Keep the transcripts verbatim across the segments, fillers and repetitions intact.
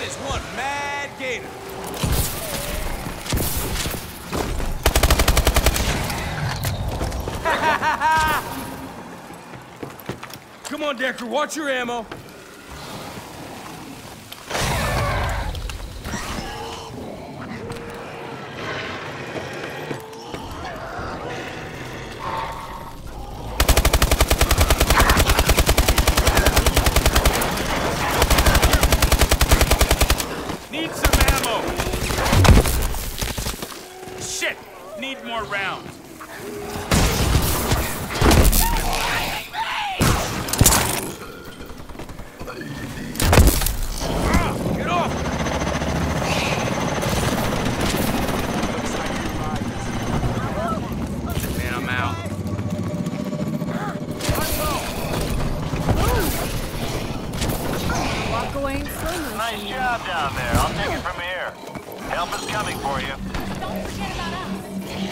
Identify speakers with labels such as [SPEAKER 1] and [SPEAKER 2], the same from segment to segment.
[SPEAKER 1] is one mad gator. Come on, Decker, watch your ammo.
[SPEAKER 2] Need some ammo. Shit, need more rounds.
[SPEAKER 1] Get off! Man, I'm out.
[SPEAKER 3] Walk away in slow motion.
[SPEAKER 4] Nice job down there. I'll take it from here. Help is coming for you.
[SPEAKER 3] Don't forget about us.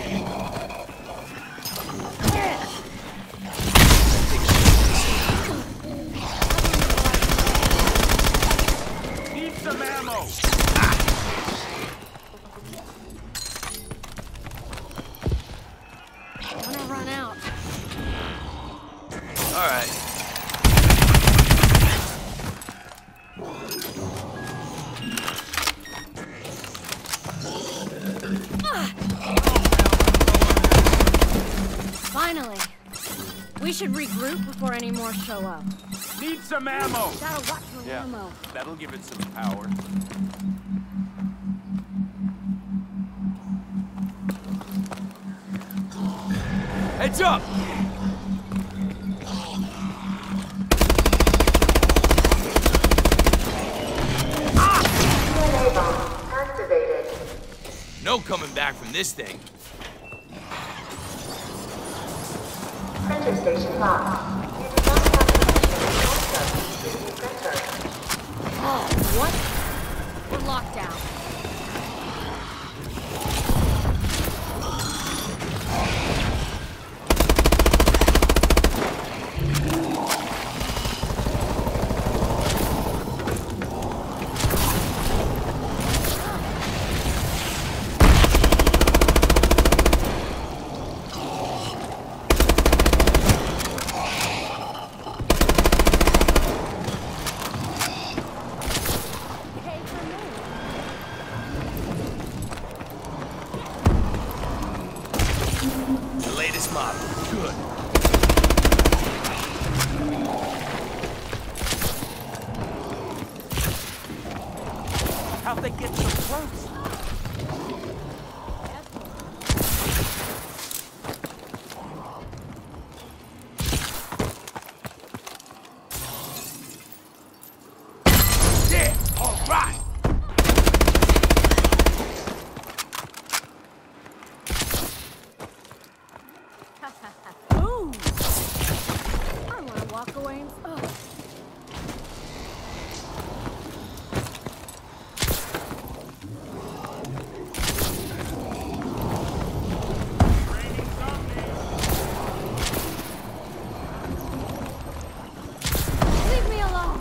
[SPEAKER 2] Need some ammo.
[SPEAKER 3] I'm gonna run out.
[SPEAKER 1] All right.
[SPEAKER 3] Finally. We should regroup before any more show up.
[SPEAKER 2] Need some ammo.
[SPEAKER 3] Gotta watch your
[SPEAKER 2] Yeah,
[SPEAKER 3] ammo.
[SPEAKER 2] that'll give it some power.
[SPEAKER 1] Heads up!
[SPEAKER 5] Activated.
[SPEAKER 1] No coming back from this thing.
[SPEAKER 5] Printer station locked. You do not have permission to use the printer.
[SPEAKER 3] Oh, what? We're locked out.
[SPEAKER 1] The latest model. Good.
[SPEAKER 2] How'd they get so close?
[SPEAKER 1] Yeah, all right.
[SPEAKER 3] Ooh! I wanna walk away and... Oh. Leave me alone!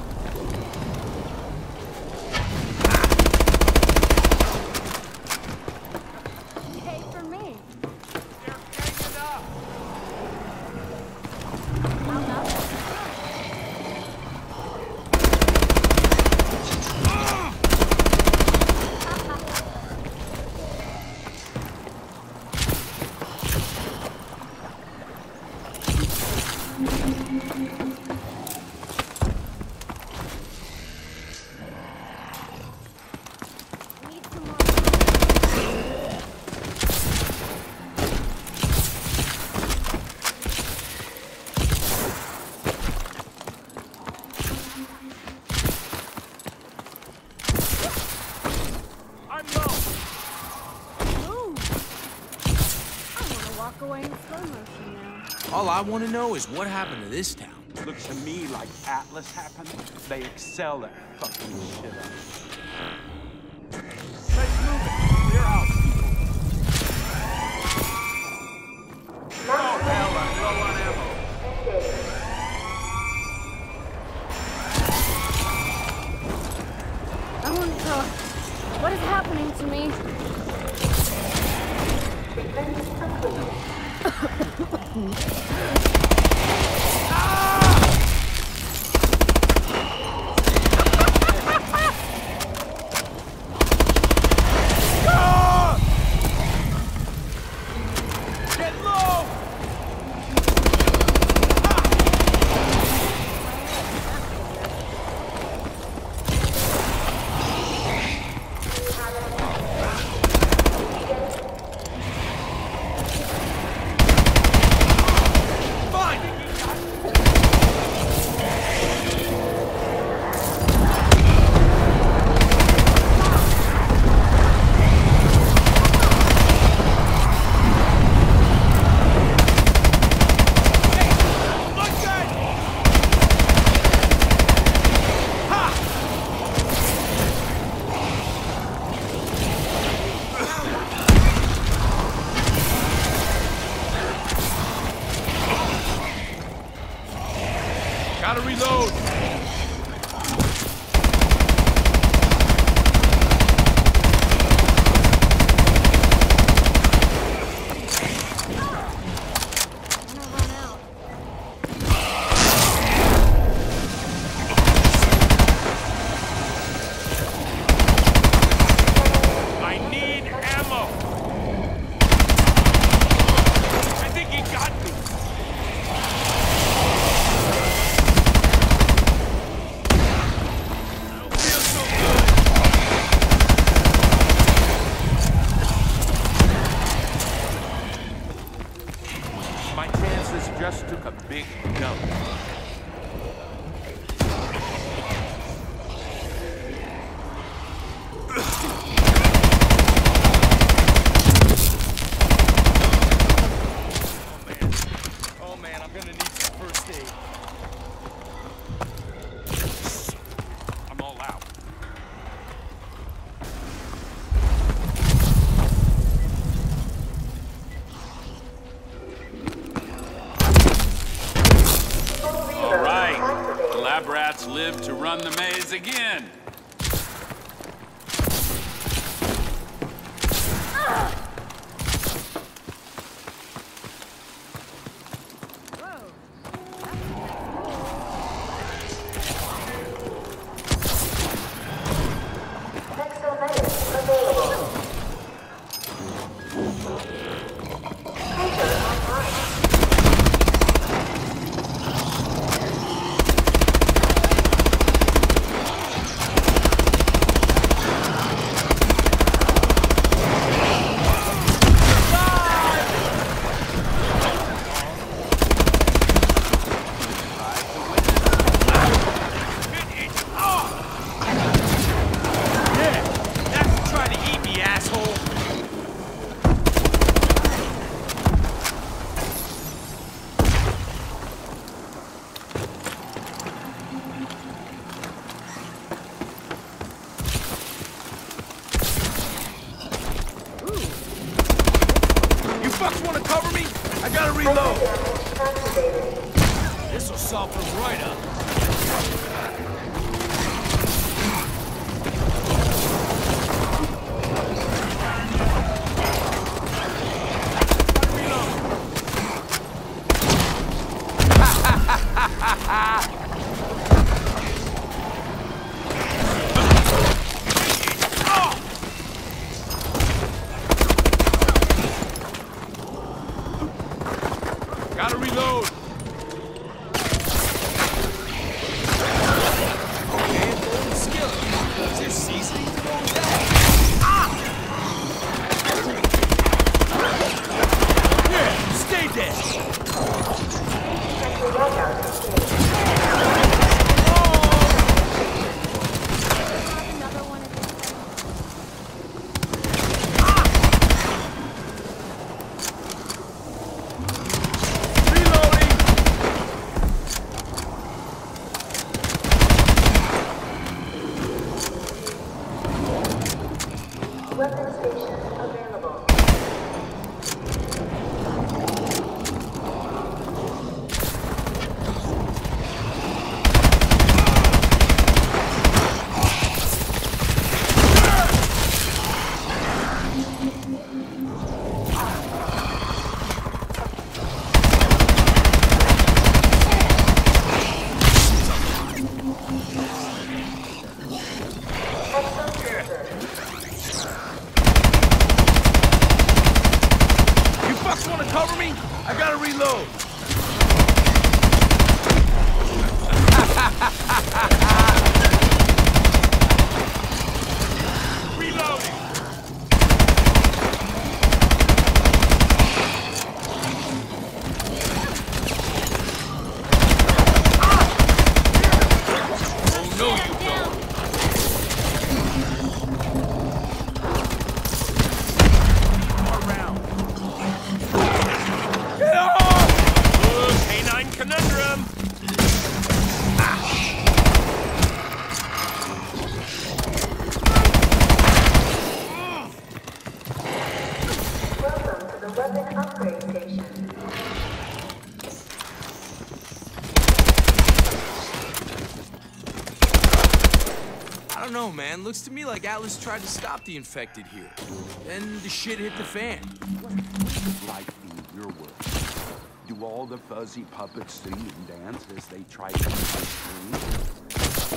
[SPEAKER 3] Pay for me.
[SPEAKER 2] They're hanging up.
[SPEAKER 3] I'm not. Need some more.
[SPEAKER 2] I'm low.
[SPEAKER 3] Ooh! I wanna walk away in slow motion now.
[SPEAKER 1] All I want to know is what happened to this town.
[SPEAKER 2] Looks to me like Atlas happened. They excel at fucking shit up. Let's move it. Clear out. Oh, hell, I'm low on ammo.
[SPEAKER 3] I wanna try happening to me.
[SPEAKER 1] Gotta reload!
[SPEAKER 2] I need ammo. I think he got me. My chances just took a big dump. Oh man. Oh man, I'm gonna need some first aid. I'm all out.
[SPEAKER 6] All right, the lab rats live to run the maze again.
[SPEAKER 5] Exomedics available. Printer online.
[SPEAKER 1] That's trying to eat me, asshole! You fucks wanna cover me? I gotta reload!
[SPEAKER 5] Damage activated.
[SPEAKER 1] This'll soften them right up. Gotta reload! don't know, man. Looks to me like Atlas tried to stop the infected here. Then the shit hit the fan.
[SPEAKER 2] Like in your words, do all the fuzzy puppets sing and dance as they try to make us scream?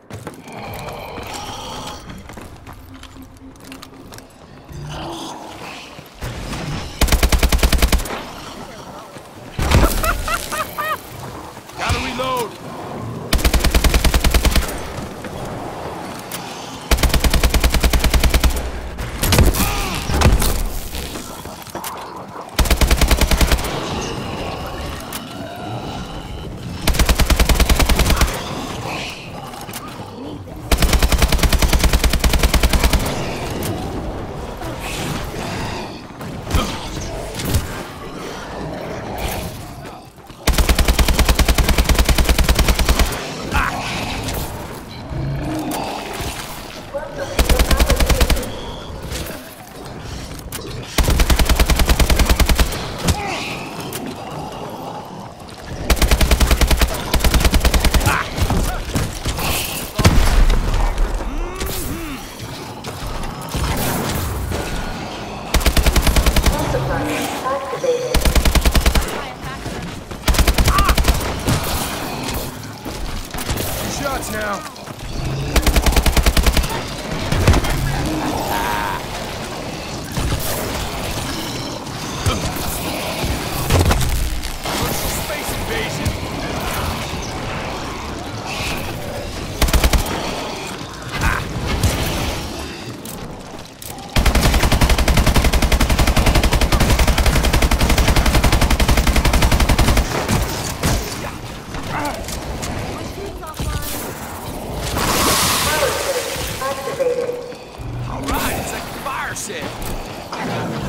[SPEAKER 1] Gotta reload!
[SPEAKER 3] Shots now.
[SPEAKER 1] Space invasion! Alright, it's like a fire sale!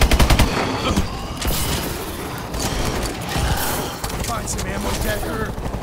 [SPEAKER 3] Find some ammo, Decker.